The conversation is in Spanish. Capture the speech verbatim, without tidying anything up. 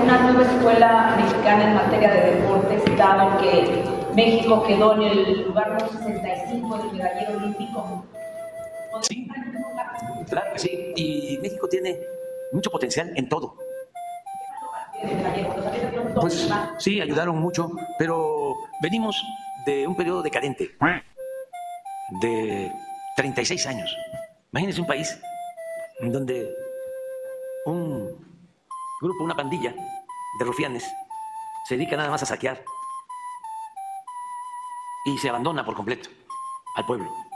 una nueva escuela mexicana en materia de deportes, dado que México quedó en el lugar número sesenta y cinco del medallero olímpico. Sí, claro que sí. Y México tiene mucho potencial en todo. Pues sí, ayudaron mucho, pero venimos de un periodo decadente de treinta y seis años. Imagínense un país en donde un grupo, una pandilla de rufianes se dedica nada más a saquear y se abandona por completo al pueblo.